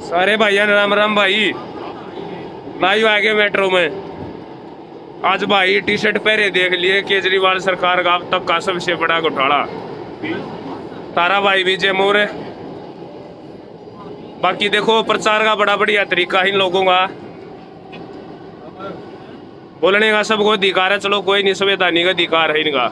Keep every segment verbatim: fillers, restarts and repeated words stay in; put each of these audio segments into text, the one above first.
सारे भाइयों राम राम भाई। लाइव आ गए मेट्रो में। आज भाई टी शर्ट पहरे देख लिए केजरीवाल सरकार का अब तक का सबसे बड़ा घोटाला। तारा भाई विजय मोर। बाकी देखो प्रचार का बड़ा बढ़िया तरीका इन लोगों का, बोलने का सबको अधिकार है। चलो कोई नहीं, संवैधानिक का अधिकार है इनका।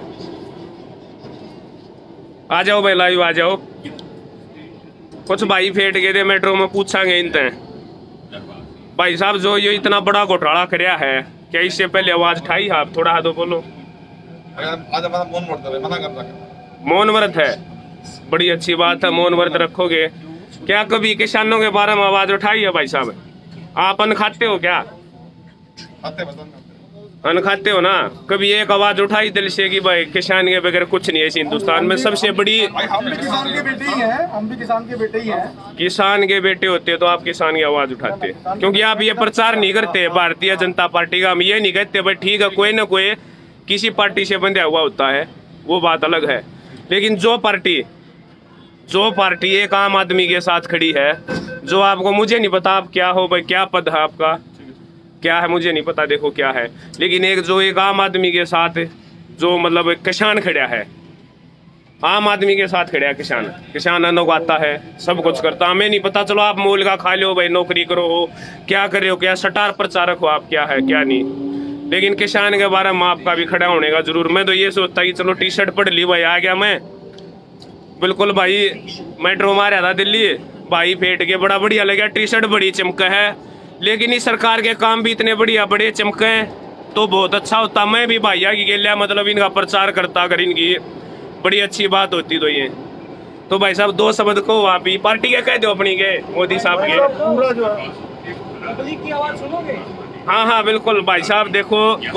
आ जाओ भाई लाइव आ जाओ। कुछ भाई फेट गए थे मेट्रो में, पूछांगे इनते भाई साहब जो ये इतना बड़ा घोटाला कराया है, क्या इससे पहले आवाज उठाई? आप थोड़ा हाथों बोलो। मौन व्रत है, बड़ी अच्छी बात है। मौन व्रत रखोगे। क्या कभी किसानों के बारे में आवाज उठाई है भाई साहब? आप अन्न खाते हो क्या? अन्न खाते हो ना? कभी एक आवाज उठाई दिल से कि भाई किसान के बगैर कुछ नहीं है इस हिंदुस्तान में। सबसे बड़ी हम भी किसान के बेटे ही हैं, हम भी किसान के बेटे ही हैं। किसान के बेटे होते तो आप किसान की आवाज उठाते, क्योंकि आप ये प्रचार नहीं करते भारतीय जनता पार्टी का। हम ये नहीं कहते भाई ठीक है कोई ना कोई किसी पार्टी से बंधा हुआ होता है, वो बात अलग है। लेकिन जो पार्टी जो पार्टी एक आम आदमी के साथ खड़ी है, जो आपको, मुझे नहीं पता आप क्या हो भाई, क्या पद है आपका, क्या है मुझे नहीं पता, देखो क्या है, लेकिन एक जो एक आम आदमी के साथ जो मतलब किसान खड़ा है, आम आदमी के साथ खड़ा है किसान। किसान अन्न उगाता है, सब कुछ करता। हमें नहीं पता, चलो आप मूल का खा लो भाई, नौकरी करो हो, क्या कर रहे हो, क्या सटार प्रचारक हो आप, क्या है क्या नहीं, लेकिन किसान के बारे में आपका भी खड़ा होने का जरूर। मैं तो ये सोचता कि चलो टी शर्ट पढ़ ली भाई, आ गया मैं बिल्कुल भाई। मेट्रो मारा था दिल्ली भाई, फेट के बड़ा बढ़िया लगा। टी शर्ट बड़ी चमका है, लेकिन इस सरकार के काम भी इतने बढ़िया बड़े चमके हैं तो बहुत अच्छा होता। मैं भी भैया की गेलिया मतलब इनका प्रचार करता, अगर इनकी बड़ी अच्छी बात होती तो ये तो भाई साहब दो शब्द को आप ही पार्टी के कह दो, अपनी के मोदी साहब के। हाँ हाँ बिल्कुल भाई साहब। देखो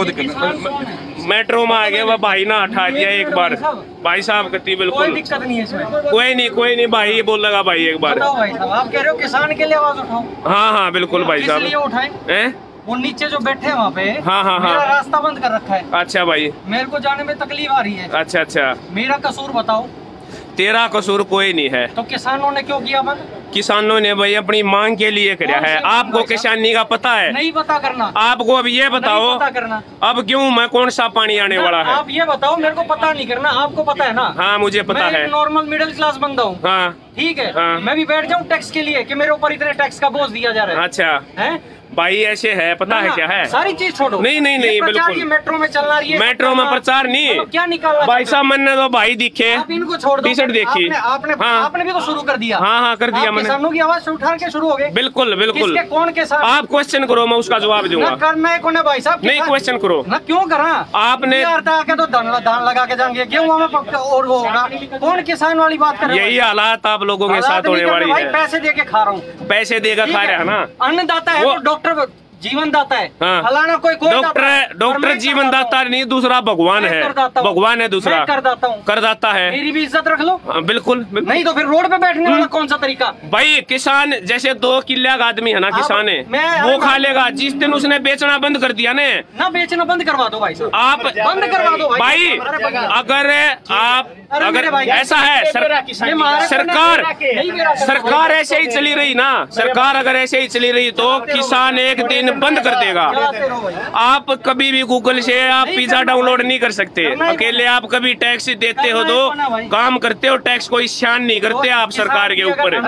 मेट्रो में आ गया वह भाई ना हटा दिया एक बार भाई साहब कती, बिल्कुल कोई दिक्कत नहीं है इसमें। कोई नहीं कोई नहीं भाई, ये बोल लगा भाई एक बार। भाई साहब आप कह रहे हो किसान के लिए आवाज उठाओ। हाँ हाँ बिल्कुल भाई साहब। किस लिए उठाएं? हैं? वो नीचे जो बैठे हैं वहाँ पे, हाँ हाँ हाँ, मेरा रास्ता बंद कर रखा है। अच्छा भाई, मेरे को जाने में तकलीफ आ रही है। अच्छा अच्छा, मेरा कसूर बताओ। तेरा कसूर कोई नहीं है। तो किसानों ने क्यों किया बंद? किसानों ने भाई अपनी मांग के लिए किया है। आपको किसानी का पता है? नहीं पता करना। आपको अब ये बताओ, पता करना अब क्यों मैं कौन सा पानी आने वाला है? आप ये बताओ, मेरे को पता नहीं करना, आपको पता है ना? हाँ मुझे पता है। नॉर्मल मिडिल क्लास बंदा हूँ। हाँ ठीक है। हाँ। मैं भी बैठ जाऊँ टैक्स के लिए कि मेरे ऊपर इतने टैक्स का बोझ दिया जा रहा है? अच्छा है भाई, ऐसे है पता है क्या है? सारी चीज छोड़ो। नहीं नहीं नहीं बिल्कुल, मेट्रो में चलना रही है, मेट्रो में प्रचार नहीं। क्या निकालना भाई साहब मैंने तो भाई दिखे, आप इनको छोड़ दो। टी शर्ट देखी आपने आपने, हाँ। आपने भी तो शुरू कर दिया। हाँ हाँ कर दिया मैंने। किसानों की आवाज उठा के शुरू हो गए। बिल्कुल बिल्कुल। किसके कौन के साथ? आप क्वेश्चन करो, मैं उसका जवाब दूंगा। करना है कौन है भाई साहब? नहीं क्वेश्चन करो ना, क्यों करा आपने? आके तो धान धान लगा के जाएंगे, गेहूं में और वो होगा। कौन किसान वाली बात कर रहे? यही हालात आप लोगों के साथ होने वाली है। पैसे दे के खा रहा हूँ, पैसे देकर खा रहा है ना। अन्नदाता है तो डॉक्टर जीवन दाता है। हाँ। फलाना कोई कोई डॉक्टर डॉक्टर जीवन दाता नहीं, दूसरा भगवान है। भगवान है दूसरा, करदाता हूँ, करदाता है। मेरी भी इज्जत रख लो। हाँ, बिल्कुल, बिल्कुल नहीं तो फिर रोड पे बैठने वाला कौन सा तरीका? भाई किसान जैसे दो किले का आदमी है ना, किसान है वो खा लेगा। जिस दिन उसने बेचना बंद कर दिया ने, ना बेचना बंद करवा दो भाई साहब। आप बंद करवा दो भाई। अगर आप अगर ऐसा है सरकार सरकार ऐसे ही चली रही ना, सरकार अगर ऐसे ही चली रही तो किसान एक दिन बंद कर देगा। आप कभी भी गूगल से आप पिज्जा डाउनलोड नहीं कर सकते अकेले। आप कभी टैक्स देते हो तो काम करते हो, टैक्स कोई शान नहीं करते आप सरकार के ऊपर।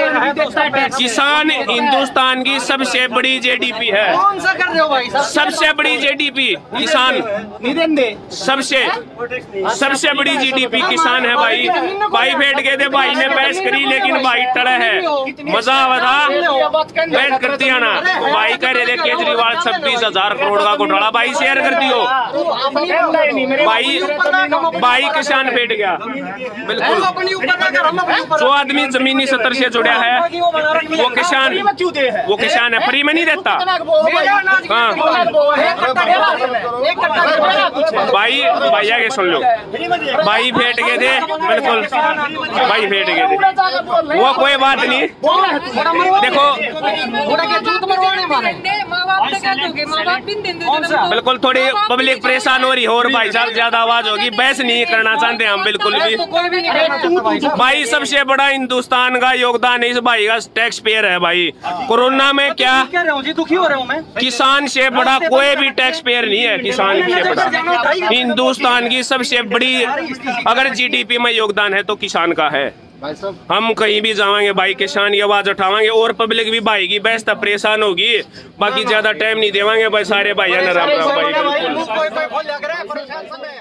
किसान हिंदुस्तान की सबसे बड़ी जीडीपी है। कौन सा कर रहे हो भाई साहब? सबसे बड़ी जीडीपी किसान, सबसे सबसे बड़ी जीडीपी किसान है भाई। भाई बैठ गए थे, भाई ने बहस करी लेकिन भाई टड़ा है। मजा आवा बैठ कर दिया ना। भाई कह रहे थे केजरीवाल छब्बीस हजार करोड़ का घोटाला, भाई शेयर कर दियो। भाई भाई किसान बैठ गया बिल्कुल। जो आदमी जमीनी सतर से जुड़ा है वो किसान, वो किसान है, फ्री में नहीं देता। हाँ एक कट्टा भाई भाई आगे सुन लो, भाई फेंट गए थे बिल्कुल, भाई फेंट गए थे, वो कोई बात नहीं। देखो बिल्कुल थोड़ी पब्लिक परेशान हो रही है और भाई साहब ज्यादा आवाज होगी, बहस नहीं करना चाहते हम बिल्कुल भी। भाई सबसे बड़ा हिंदुस्तान का योगदान इस भाई का टैक्स पेयर है भाई। कोरोना में क्या दुखी हो रहा हूँ मैं, किसान से बड़ा कोई भी टैक्स पेयर नहीं है, किसान से बड़ा हिंदुस्तान की सबसे बड़ी अगर जीडीपी में योगदान है तो किसान का है। हम कहीं भी जाएंगे भाई किसान की आवाज उठावाएंगे और पब्लिक भी भाई की बेहतर परेशान होगी। बाकी ज्यादा टाइम नहीं देवांगे भाई, सारे भाई राम राम भाई बिल्कुल।